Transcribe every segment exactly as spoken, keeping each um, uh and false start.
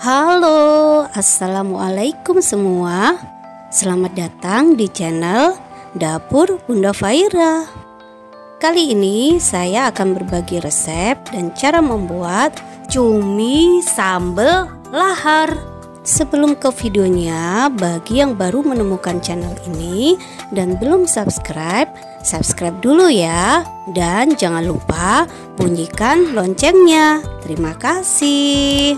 Halo, assalamualaikum semua. Selamat datang di channel Dapur Bunda Faira. Kali ini saya akan berbagi resep dan cara membuat cumi sambal lahar. Sebelum ke videonya, bagi yang baru menemukan channel ini dan belum subscribe, subscribe dulu ya. Dan jangan lupa bunyikan loncengnya. Terima kasih.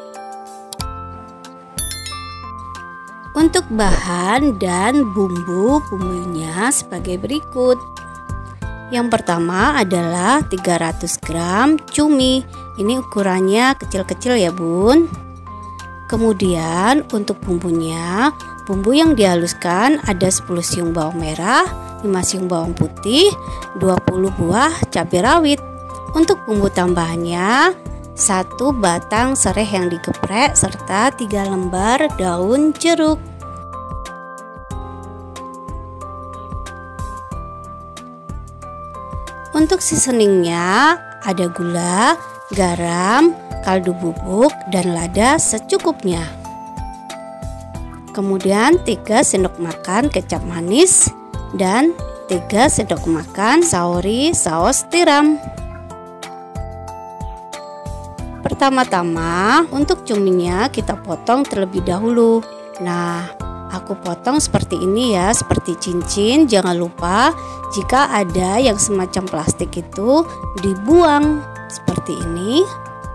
Untuk bahan dan bumbu-bumbunya sebagai berikut. Yang pertama adalah tiga ratus gram cumi. Ini ukurannya kecil-kecil ya bun. Kemudian untuk bumbunya, bumbu yang dihaluskan ada sepuluh siung bawang merah, lima siung bawang putih, dua puluh buah cabai rawit. Untuk bumbu tambahannya, satu batang serai yang digeprek serta tiga lembar daun jeruk. Untuk seasoningnya ada gula, garam, kaldu bubuk, dan lada secukupnya. Kemudian tiga sendok makan kecap manis dan tiga sendok makan saori saus tiram. Pertama-tama untuk cuminya kita potong terlebih dahulu. Nah, aku potong seperti ini ya, seperti cincin. Jangan lupa jika ada yang semacam plastik itu dibuang seperti ini.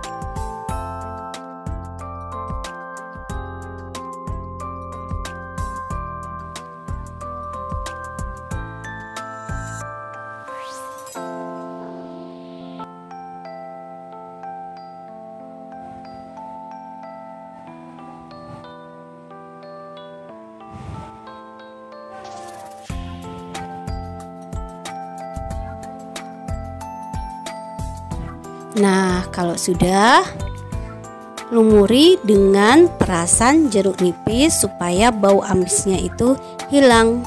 Nah, kalau sudah, lumuri dengan perasan jeruk nipis supaya bau amisnya itu hilang.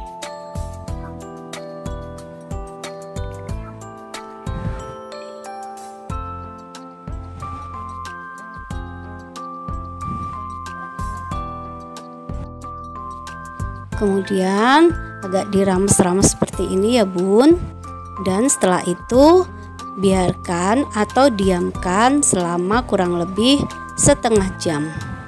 Kemudian agak dirames-rames seperti ini ya bun. Dan setelah itu biarkan atau diamkan selama kurang lebih setengah jam.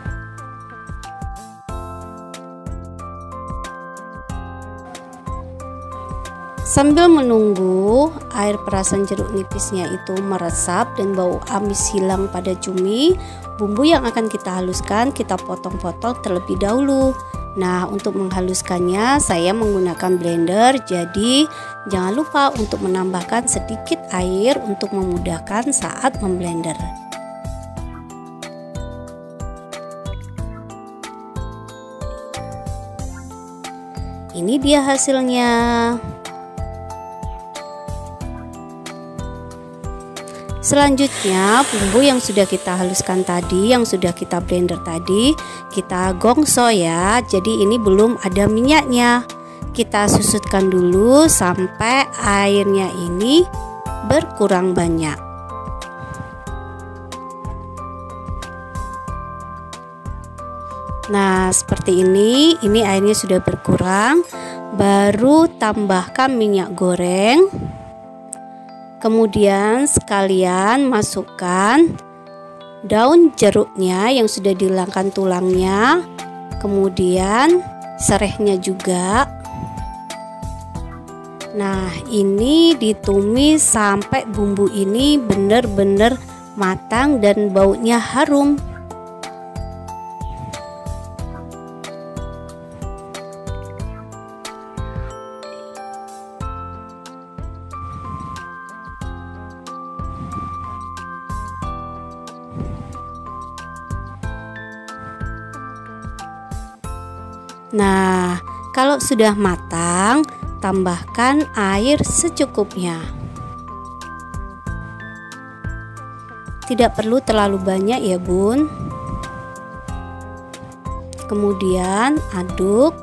Sambil menunggu air perasan jeruk nipisnya itu meresap dan bau amis hilang pada cumi, bumbu yang akan kita haluskan kita potong-potong terlebih dahulu. Nah, untuk menghaluskannya saya menggunakan blender, jadi jangan lupa untuk menambahkan sedikit air untuk memudahkan saat memblender. Ini dia hasilnya. Selanjutnya bumbu yang sudah kita haluskan tadi, yang sudah kita blender tadi, kita gongso ya. Jadi ini belum ada minyaknya. Kita susutkan dulu sampai airnya ini berkurang banyak. Nah, seperti ini, ini airnya sudah berkurang. Baru tambahkan minyak goreng. Kemudian sekalian masukkan daun jeruknya yang sudah dihilangkan tulangnya, kemudian serehnya juga. Nah, ini ditumis sampai bumbu ini benar-benar matang dan baunya harum. Nah, kalau sudah matang, tambahkan air secukupnya. Tidak perlu terlalu banyak ya bun. Kemudian aduk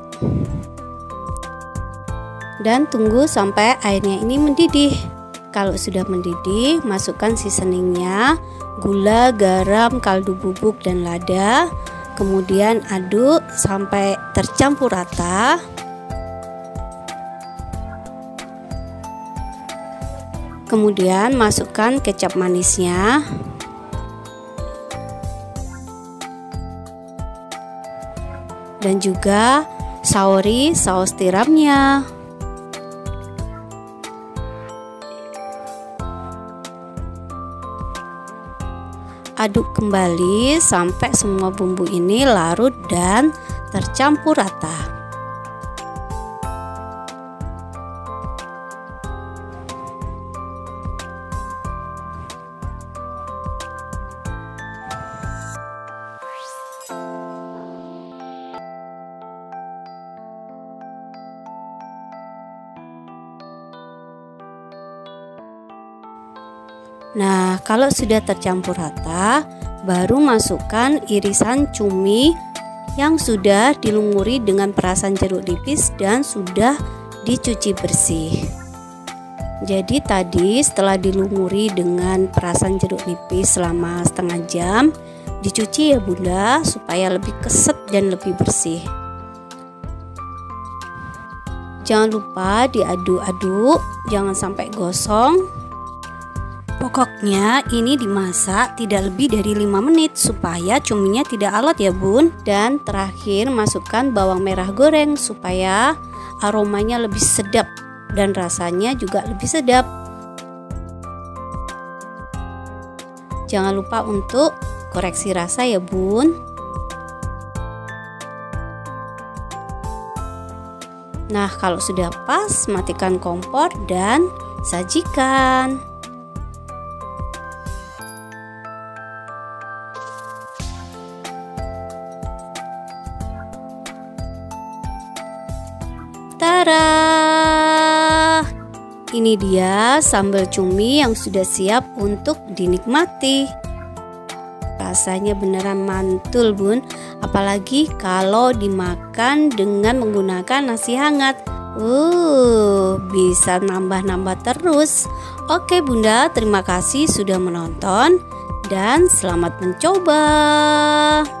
dan tunggu sampai airnya ini mendidih. Kalau sudah mendidih, masukkan seasoningnya, gula, garam, kaldu bubuk, dan lada. Kemudian aduk sampai tercampur rata. Kemudian masukkan kecap manisnya. Dan juga saori saus tiramnya. Aduk kembali sampai semua bumbu ini larut dan tercampur rata. Nah, kalau sudah tercampur rata, baru masukkan irisan cumi yang sudah dilumuri dengan perasan jeruk nipis dan sudah dicuci bersih. Jadi tadi setelah dilumuri dengan perasan jeruk nipis selama setengah jam, dicuci ya Bunda, supaya lebih keset dan lebih bersih. Jangan lupa diaduk-aduk, jangan sampai gosong. Pokoknya ini dimasak tidak lebih dari lima menit supaya cuminya tidak alot ya Bun. Dan terakhir masukkan bawang merah goreng supaya aromanya lebih sedap dan rasanya juga lebih sedap. Jangan lupa untuk koreksi rasa ya Bun. Nah, kalau sudah pas, matikan kompor dan sajikan. Tara, ini dia sambal cumi yang sudah siap untuk dinikmati. Rasanya beneran mantul Bun, apalagi kalau dimakan dengan menggunakan nasi hangat. Uh, bisa nambah-nambah terus. Oke Bunda, terima kasih sudah menonton dan selamat mencoba.